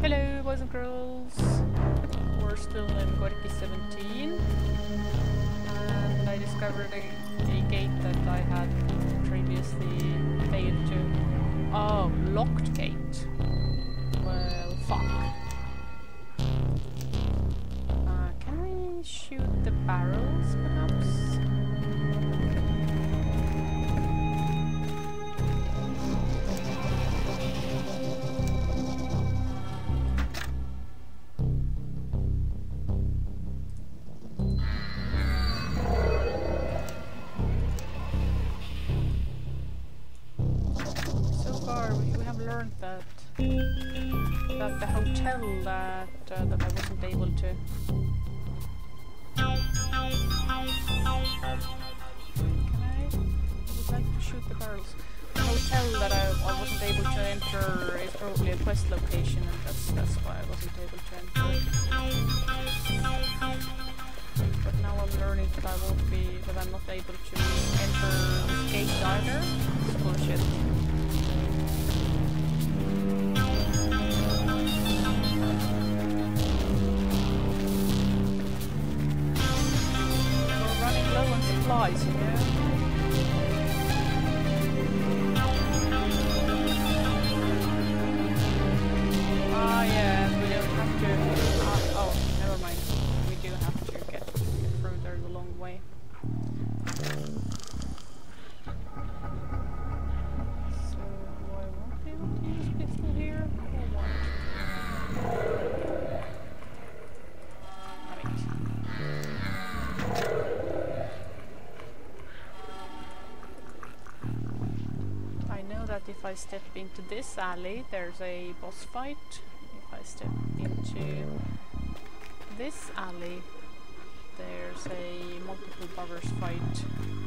Hello, boys and girls. We're still in Gorky 17, and I discovered a gate that I had previously failed to. Oh, locked gate. Well, fuck. Can we shoot the barrels, perhaps? That the hotel that I wasn't able to. Can I would like to shoot the barrels. The hotel that I wasn't able to enter is probably a quest location, and that's why I wasn't able to enter. But now I'm learning that I'm not able to enter this gate either. It's bullshit. Supplies, you know. Ah, yeah, we don't have to. Oh, never mind. We do have to get through there the long way. So I won't be able to use pistol here, or what? If I step into this alley, there's a boss fight. If I step into this alley, there's a multiple buggers fight.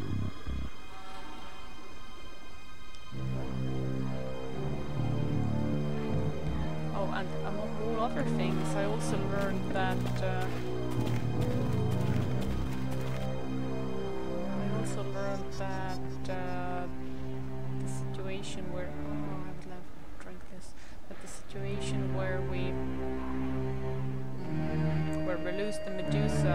Oh, and among all other things, I also learned that where I would love to drink this, but the situation where we lose the Medusa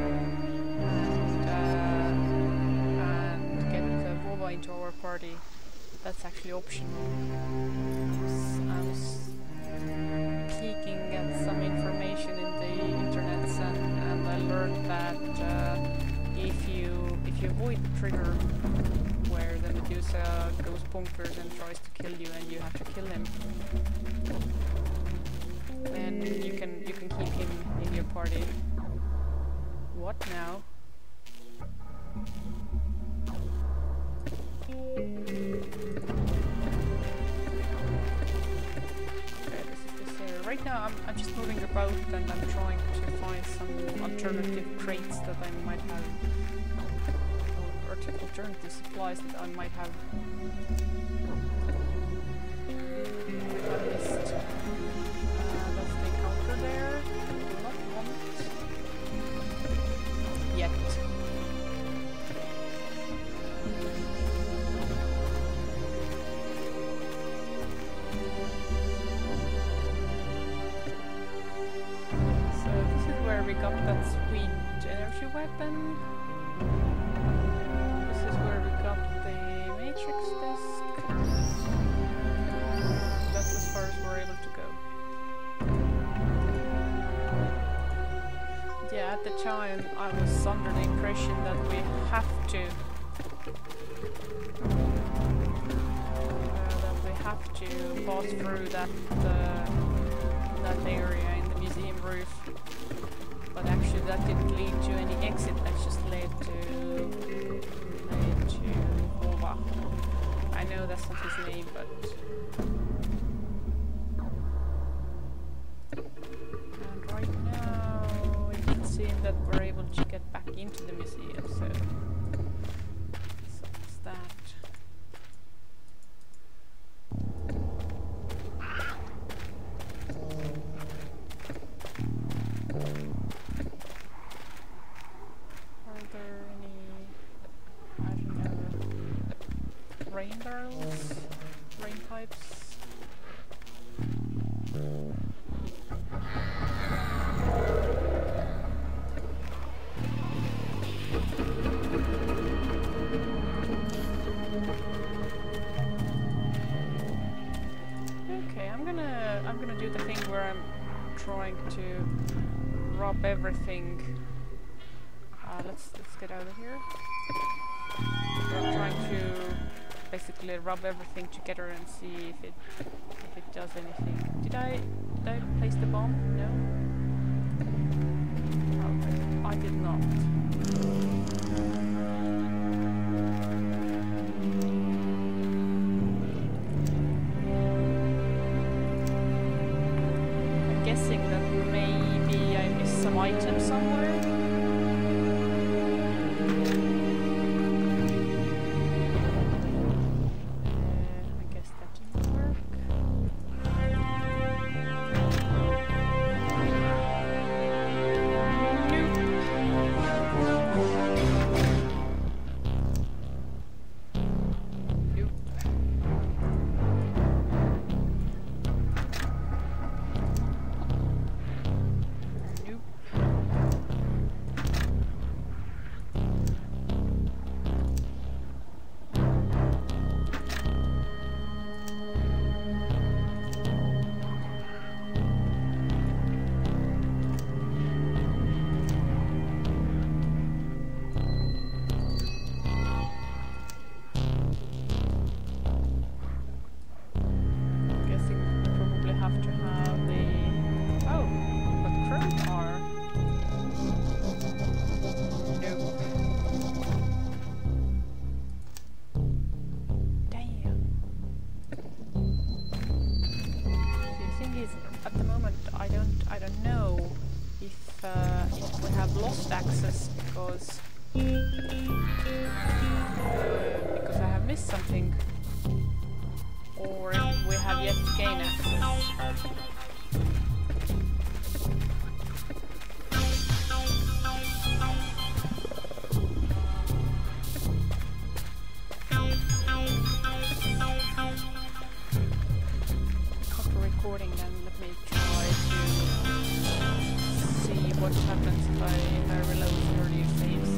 and get Vova into our party, that's actually optional. I was peeking at some information in the internet, and I learned that if you avoid the trigger where the Medusa goes bonkers and tries to kill you and you have to kill him, then you can keep him in your party. What now? Okay, this is this area. Right now I'm just moving about and I'm trying to find some alternative crates that I might have. Alternative supplies that I might have missed. That's the encounter there. I do not want yet. So this is where we got that sweet energy weapon. That's as far as we're able to go. Yeah, at the time I was under the impression that we have to pass through that area in the museum roof, but actually that didn't lead to any exit. That just led to Vova. I know that's not his name, but... And right now, it did seem that we're able to get back into the museum, so that's that. Are there any... I don't know... rain barrels, rain pipes. Okay, I'm gonna do the thing where I'm trying to rob everything. Let's get out of here. I'm trying to basically rub everything together and see if it does anything. Did I place the bomb? No. Okay, I did not. I'm guessing that maybe I missed some item somewhere. Access because I have missed something, or we have yet to gain access. After recording, then let me try to see what happens if I reload or new saves.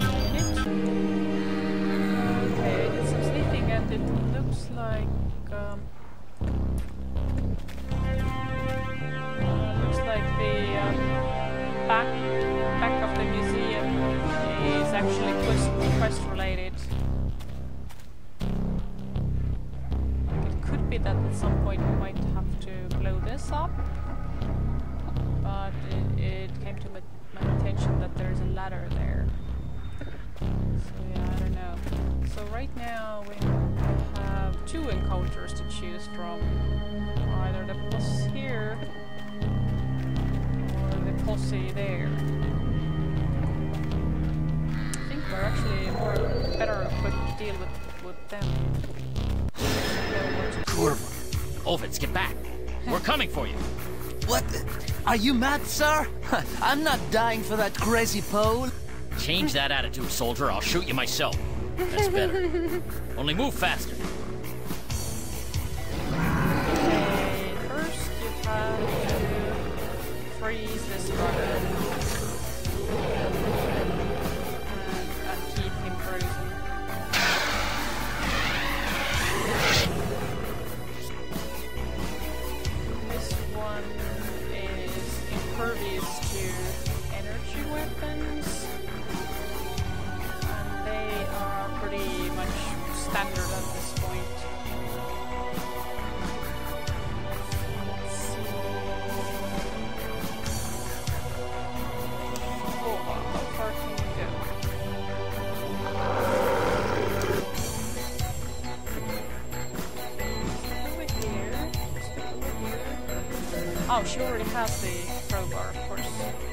Okay, I did some sniffing and it looks like the back of the museum is actually quest related. It could be that at some point we might have to blow this up, but it came to my attention that there's a ladder there. So yeah, I don't know. So right now we have two encounters to choose from. Either the boss here or the posse there. I think we're actually better equipped to deal with them. Kurva. Ovitz, get back! We're coming for you! What? Are you mad, sir? I'm not dying for that crazy pole. Change that attitude, soldier. I'll shoot you myself. That's better. Only move faster. Okay, first you have to freeze this brother and keep him frozen. This one is impervious to energy weapons, and they are pretty much standard at this point. Let's see. Oh, how far can we go? Over here. Stick over here. Oh, she already has the crowbar, of course.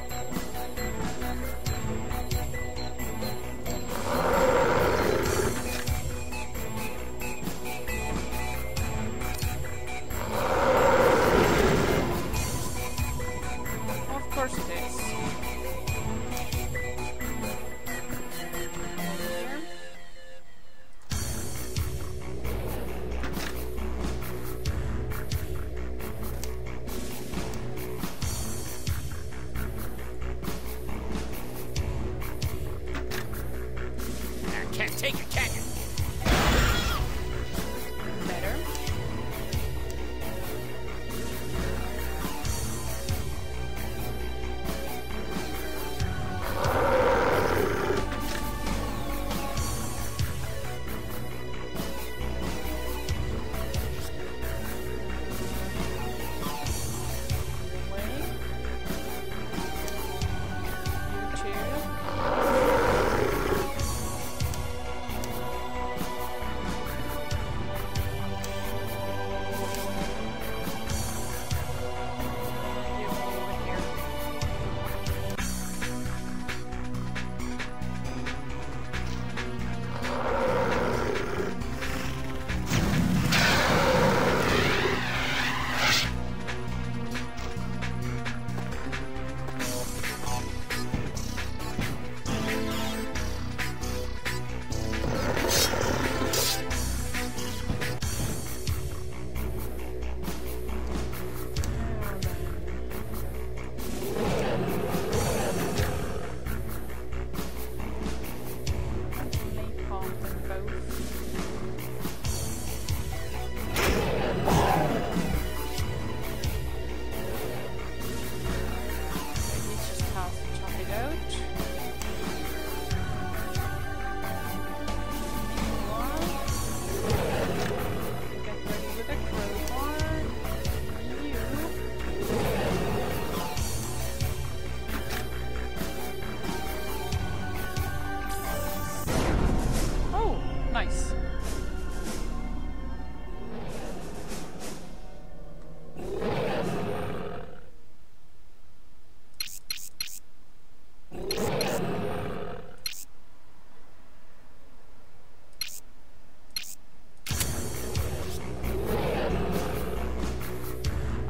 Of course it is. There.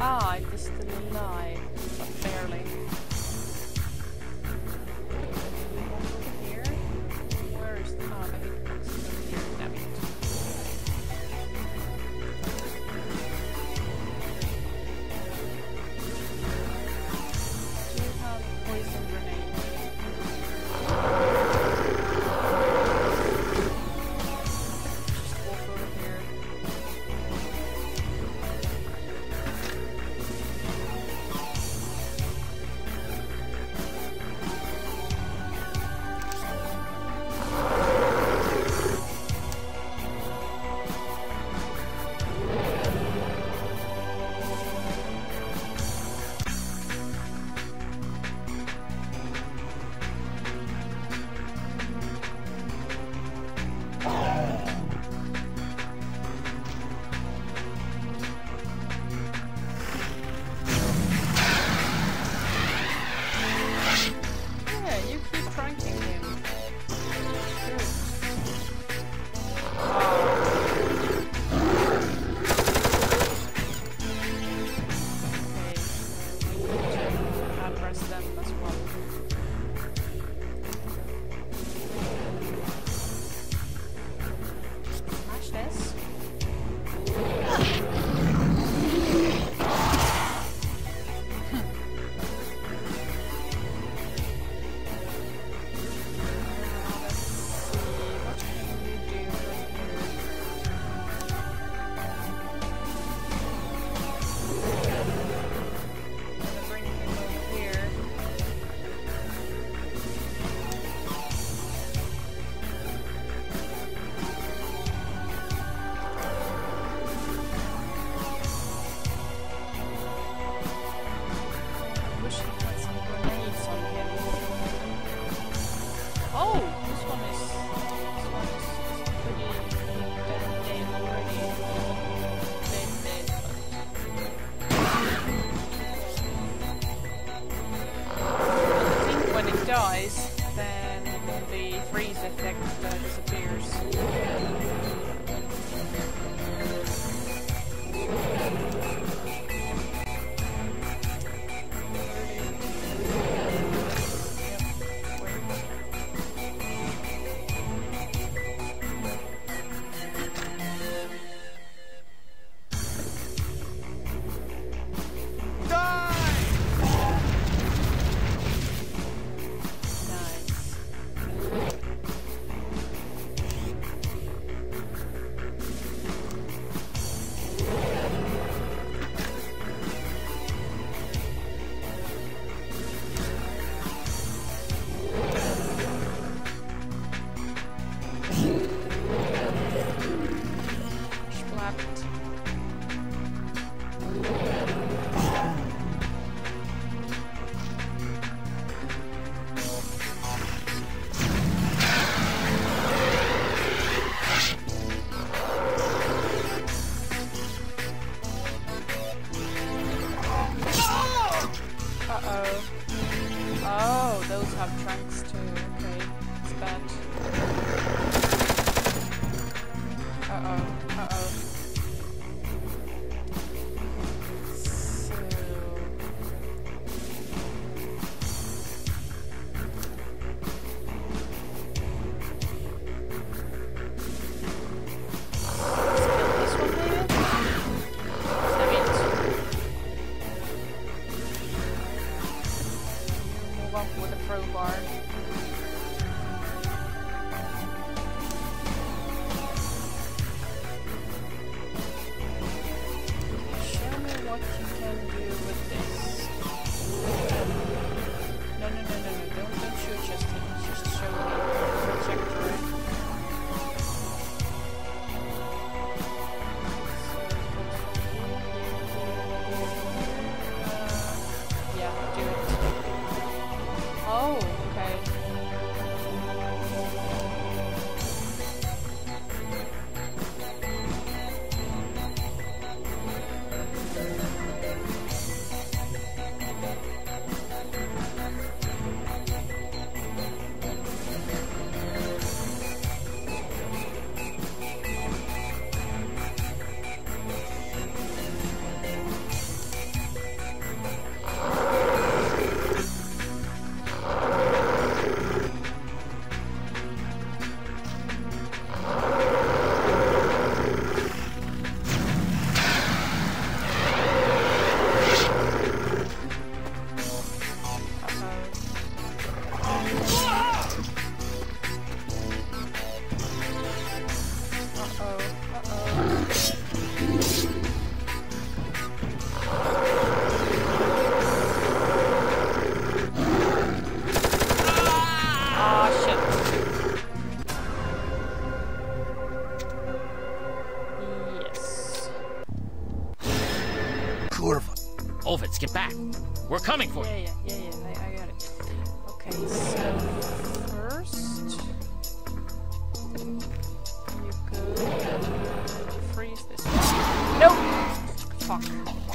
Ah, it is still alive, but barely. Over here? Where is the... Ah, maybe it's over here. Damn it. Do you have poison grenade? Just walk over here. Yeah, you keep pranking him. Good. Okay, so we need to address them as well. Smash this. Let's see, what can you do from here? I'm gonna bring him over here. I wish he had some grenades on him. Oh, this one is pretty dead already. Dead. I think when it dies, then the freeze effect disappears. Nice. Slapped. Uh-oh. Oh, those have trunks too. Okay, it's bad. Uh-oh. So... Let's kill this one maybe? Damn it. Move up with a crowbar. Ovitz, get back. We're coming for you. Yeah, I got it. Okay, so first you go and freeze this one. No! Fuck.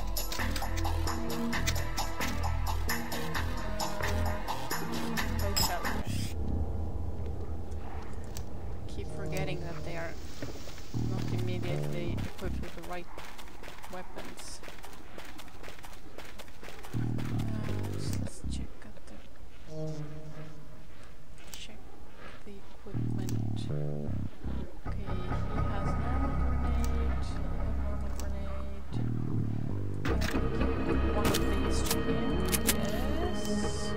Hotel. Keep forgetting that they are not immediately equipped with the right weapons. Let's check the equipment. Okay, he has normal grenade. One of these to him. Yes.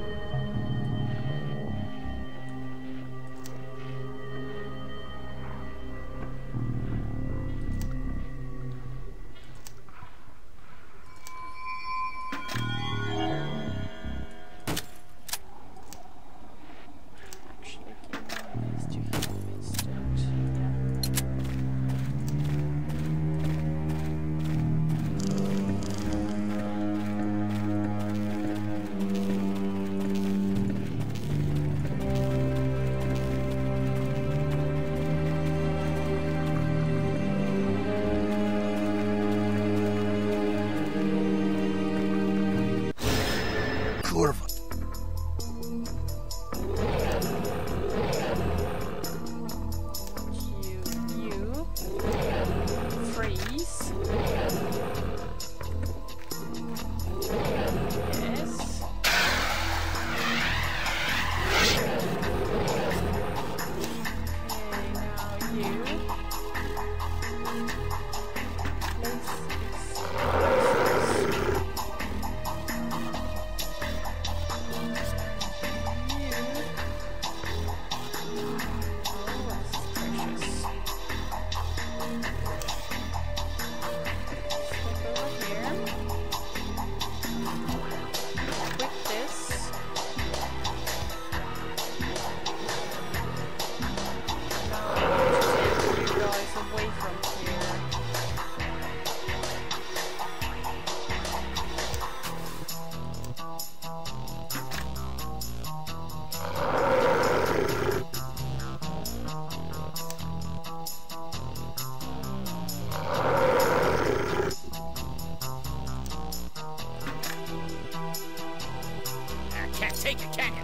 Take it, can you?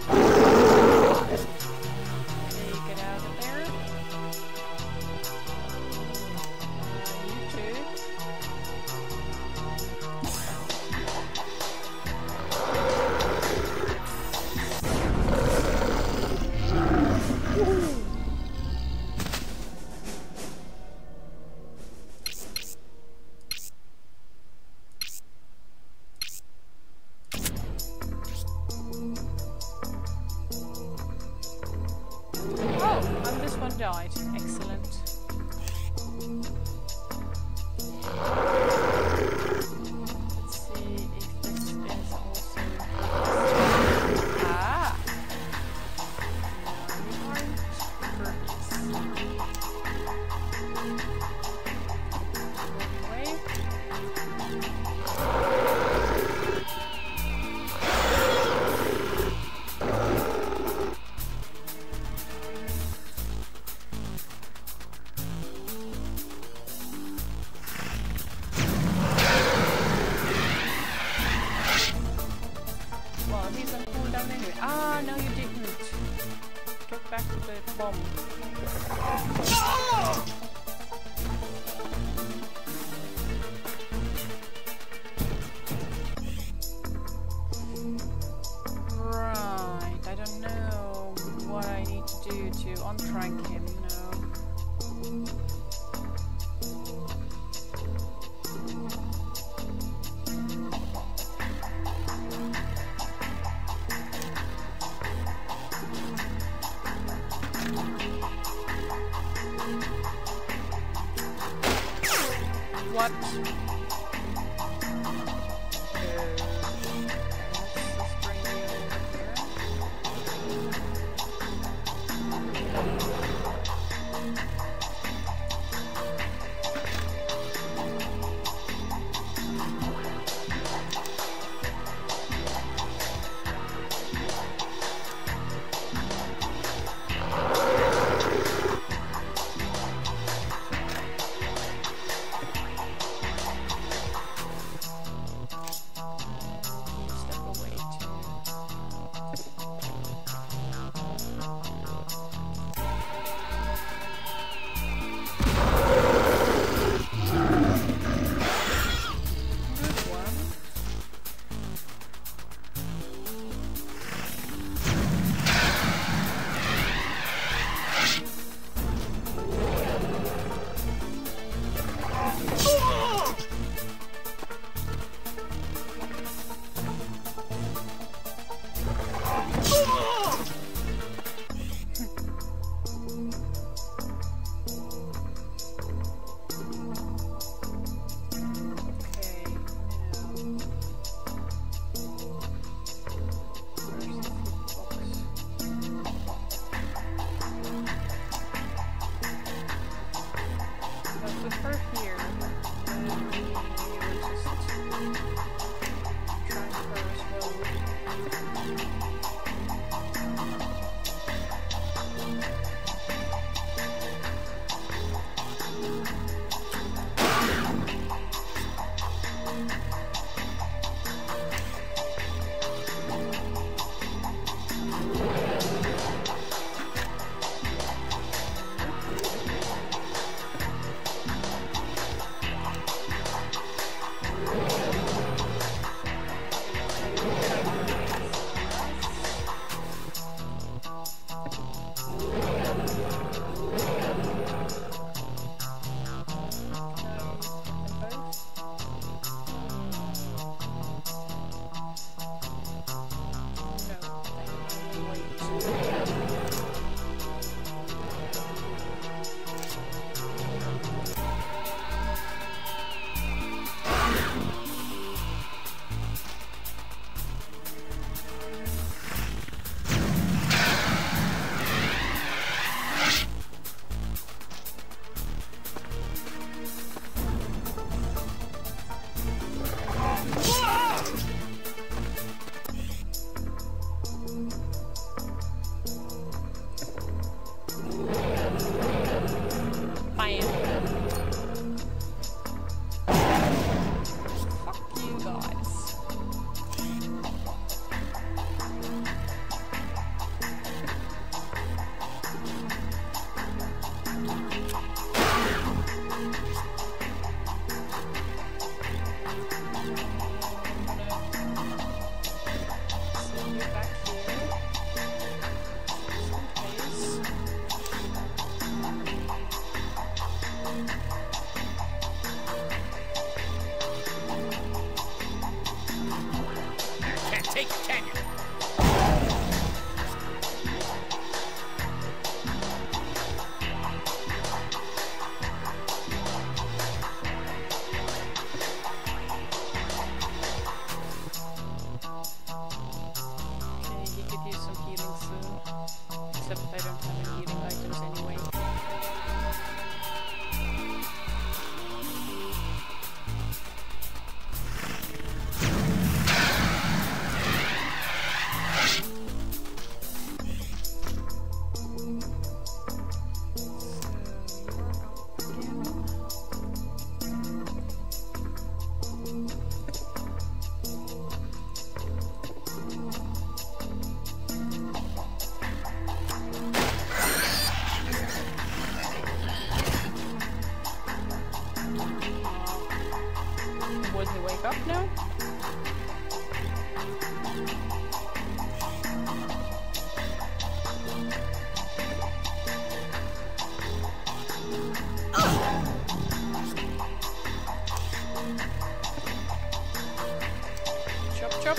Take it out of there. You too. Died. Excellent. Let's see if this is also... Ah! Ah, no you didn't. Get back to the bomb. Right, I don't know what I need to do to untrank him now. What? Let's just bring you over here. back up now? Chop chop.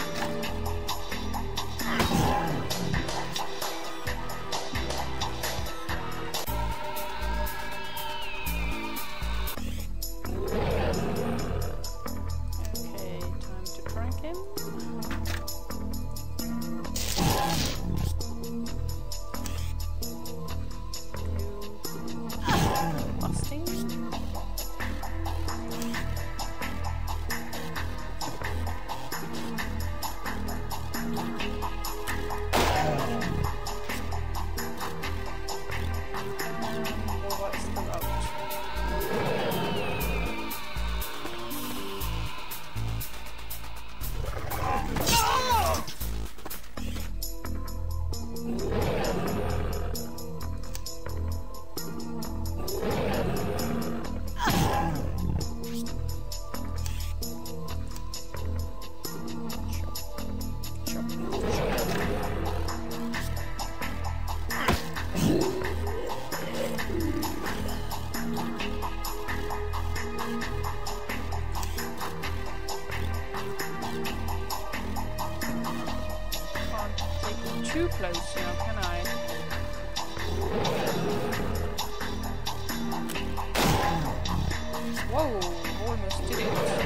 Too close now, can I? Whoa, almost did it.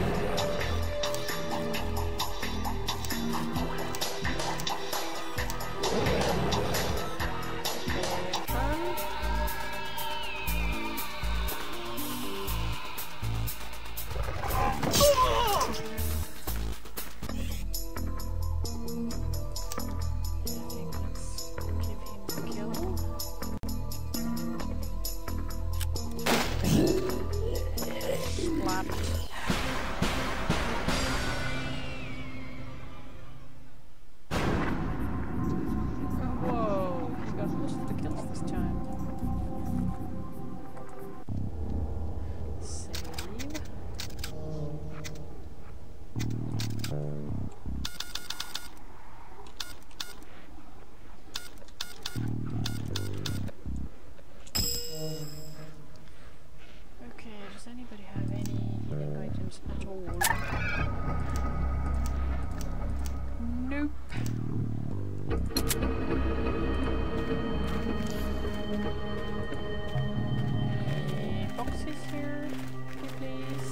At all. Nope. Any boxes here, please?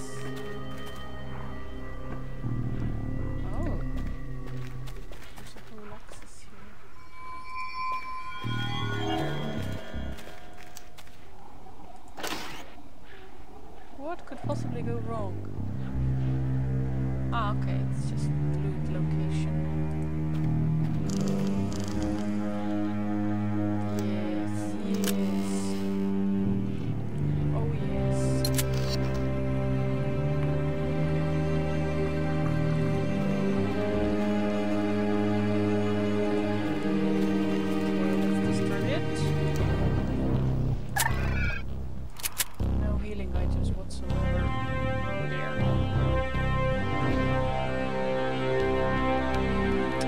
Oh, there's a whole access here. What could possibly go wrong? Ah, okay, it's just loot location. Yes, yes. Oh, yes. Okay, let's destroy it. No healing items whatsoever. Oh dear.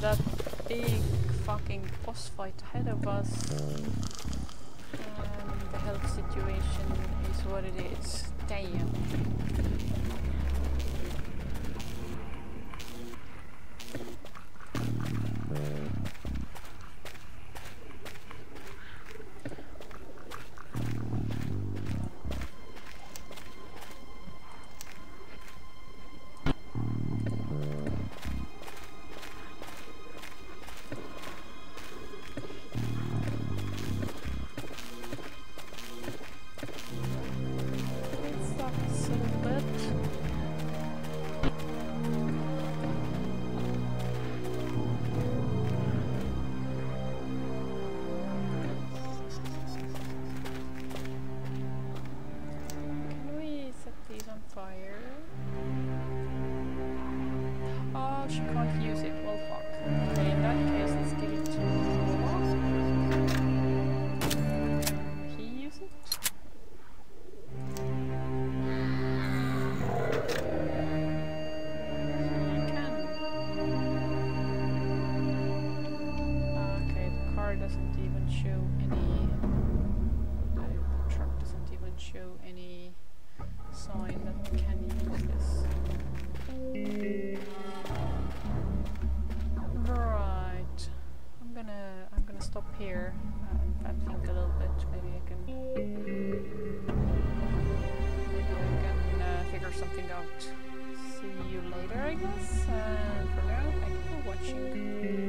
that big fucking boss fight ahead of us. The health situation is what it is. Damn. She can't use it. Well, fuck. Okay, in that case, let's give it to Noah. He use it? He can. Okay, the car doesn't even show any. The truck doesn't even show any sign that we can use this. Right, I'm gonna stop here and think a little bit. Maybe I can figure something out. See you later, I guess. For now, thank you for watching.